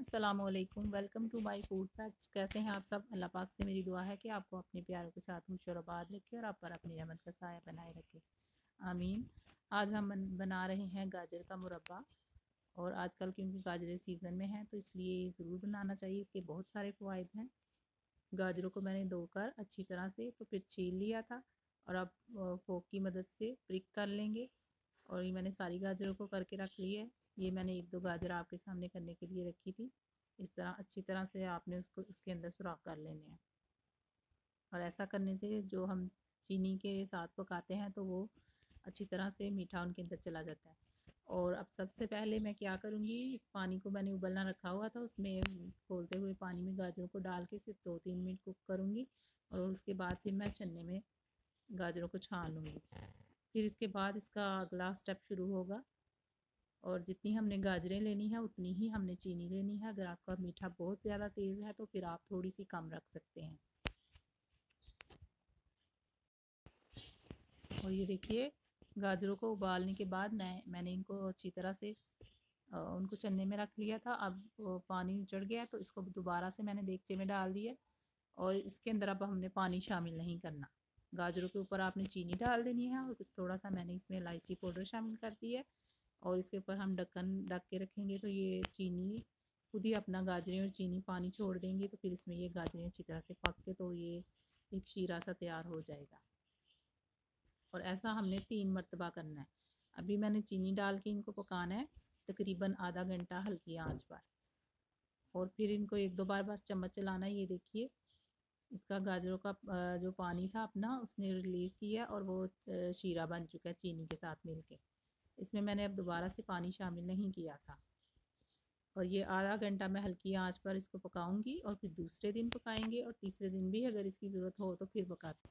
अस्सलामुअलैकुम, welcome to my food facts. कैसे हैं आप सब? अल्लाह पाक से मेरी दुआ है कि आपको अपने प्यारों के साथ खुश और आबाद रखे और आप पर अपनी रहमत का साया बनाए रखे, आमीन। आज हम बना रहे हैं गाजर का मुरब्बा। और आजकल क्योंकि गाजरें सीज़न में हैं तो इसलिए ज़रूर बनाना चाहिए। इसके बहुत सारे फ़वाइद हैं। गाजरों को मैंने धोकर अच्छी तरह से तो फिर छील लिया था और अब फोक की मदद से ब्रेक कर लेंगे। और ये मैंने सारी गाजरों को करके रख ली है। ये मैंने एक दो गाजर आपके सामने करने के लिए रखी थी। इस तरह अच्छी तरह से आपने उसको उसके अंदर सुराख कर लेने हैं। और ऐसा करने से जो हम चीनी के साथ पकाते हैं तो वो अच्छी तरह से मीठा उनके अंदर चला जाता है। और अब सबसे पहले मैं क्या करूँगी, पानी को मैंने उबलना रखा हुआ था, उसमें खोलते हुए पानी में गाजरों को डाल के सिर्फ 2-3 मिनट कुक करूँगी। और उसके बाद फिर मैं छन्ने में गाजरों को छान लूँगी। फिर इसके बाद इसका अगला स्टेप शुरू होगा। और जितनी हमने गाजरें लेनी है उतनी ही हमने चीनी लेनी है। अगर आपका मीठा बहुत ज़्यादा तेज़ है तो फिर आप थोड़ी सी कम रख सकते हैं। और ये देखिए, गाजरों को उबालने के बाद मैंने इनको अच्छी तरह से उनको चन्ने में रख लिया था। अब पानी चढ़ गया तो इसको दोबारा से मैंने देगचे में डाल दिया। और इसके अंदर अब हमने पानी शामिल नहीं करना। गाजरों के ऊपर आपने चीनी डाल देनी है और कुछ थोड़ा सा मैंने इसमें इलायची पाउडर शामिल कर दी है। और इसके ऊपर हम ढक्कन ढक के रखेंगे तो ये चीनी खुद ही अपना गाजरें और चीनी पानी छोड़ देंगी। तो फिर इसमें ये गाजरें अच्छी तरह से पक के तो ये एक शीरा सा तैयार हो जाएगा। और ऐसा हमने 3 मरतबा करना है। अभी मैंने चीनी डाल के इनको पकाना है तकरीबन आधा घंटा हल्की आंच पर। और फिर इनको एक दो बार बस चम्मच चलाना है। ये देखिए, इसका गाजरों का जो पानी था अपना उसने रिलीज़ किया और वो शीरा बन चुका है चीनी के साथ मिलके। इसमें मैंने अब दोबारा से पानी शामिल नहीं किया था। और ये आधा घंटा मैं हल्की आंच पर इसको पकाऊंगी और फिर दूसरे दिन पकाएंगे और तीसरे दिन भी अगर इसकी ज़रूरत हो तो फिर पकाते।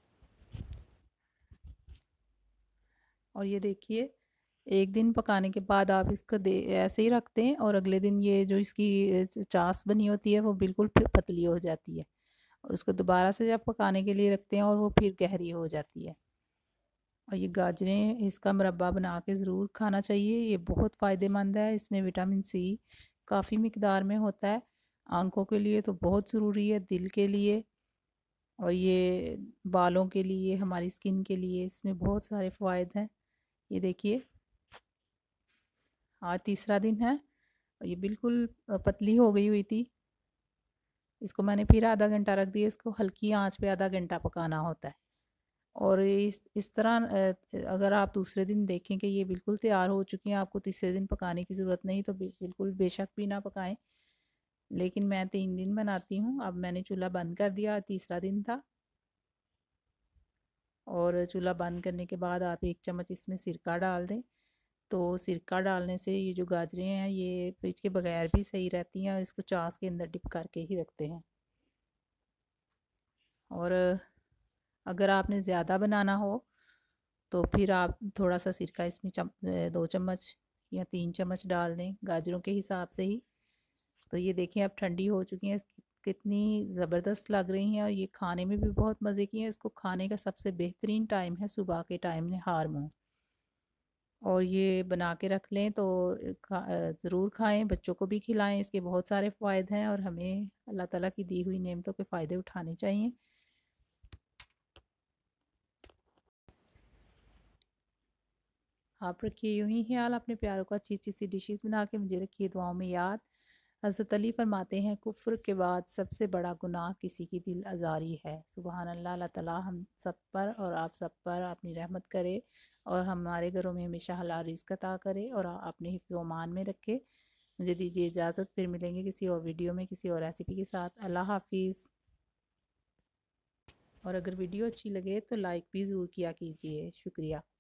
और ये देखिए, एक दिन पकाने के बाद आप इसको ऐसे ही रखते हैं और अगले दिन ये जो इसकी चास बनी होती है वो बिल्कुल फिर पतली हो जाती है। और उसको दोबारा से जब पकाने के लिए रखते हैं और वो फिर गहरी हो जाती है। और ये गाजरें इसका मुरब्बा बना के ज़रूर खाना चाहिए। ये बहुत फ़ायदेमंद है। इसमें विटामिन सी काफ़ी मिकदार में होता है। आँखों के लिए तो बहुत ज़रूरी है, दिल के लिए और ये बालों के लिए, हमारी स्किन के लिए इसमें बहुत सारे फ़वाइद हैं। ये देखिए, आज तीसरा दिन है और ये बिल्कुल पतली हो गई हुई थी। इसको मैंने फिर आधा घंटा रख दिया। इसको हल्की आंच पे आधा घंटा पकाना होता है। और इस तरह अगर आप दूसरे दिन देखें कि ये बिल्कुल तैयार हो चुकी हैं, आपको तीसरे दिन पकाने की ज़रूरत नहीं तो बिल्कुल बेशक भी ना पकाएं। लेकिन मैं 3 दिन बनाती हूँ। अब मैंने चूल्हा बंद कर दिया, तीसरा दिन था। और चूल्हा बंद करने के बाद आप 1 चम्मच इसमें सिरका डाल दें। तो सिरका डालने से ये जो गाजरें हैं ये फ्रिज के बगैर भी सही रहती हैं और इसको चास के अंदर डिप करके ही रखते हैं। और अगर आपने ज़्यादा बनाना हो तो फिर आप थोड़ा सा सिरका इसमें 2 चम्मच या 3 चम्मच डाल दें गाजरों के हिसाब से ही। तो ये देखें अब ठंडी हो चुकी हैं, कितनी ज़बरदस्त लग रही हैं और ये खाने में भी बहुत मज़े की हैं। इसको खाने का सबसे बेहतरीन टाइम है सुबह के टाइम में हार मुँह। और ये बना के रख लें तो ज़रूर खाएं, बच्चों को भी खिलाएं। इसके बहुत सारे फ़ायदे हैं और हमें अल्लाह ताला की दी हुई नेमतों के फ़ायदे उठाने चाहिए। आप रखिए यूं ही ख्याल अपने प्यारों को, अच्छी अच्छी सी डिशेस बना के मुझे रखिए दुआओं में याद। हज़रत अली फरमाते हैं, कुफ्र के बाद सबसे बड़ा गुनाह किसी की दिल आज़ारी है। सुबहान अल्लाह। अल्लाह ताला हम सब पर और आप सब पर अपनी रहमत करे और हमारे घरों में हमेशा हलाल रिज़्क़ अता करे और अपने हिफ्ज़ व अमान में रखे। मुझे दीजिए इजाज़त, फिर मिलेंगे किसी और वीडियो में किसी और रेसिपी के साथ। अल्लाह हाफिज़। और अगर वीडियो अच्छी लगे तो लाइक भी ज़रूर किया कीजिए। शुक्रिया।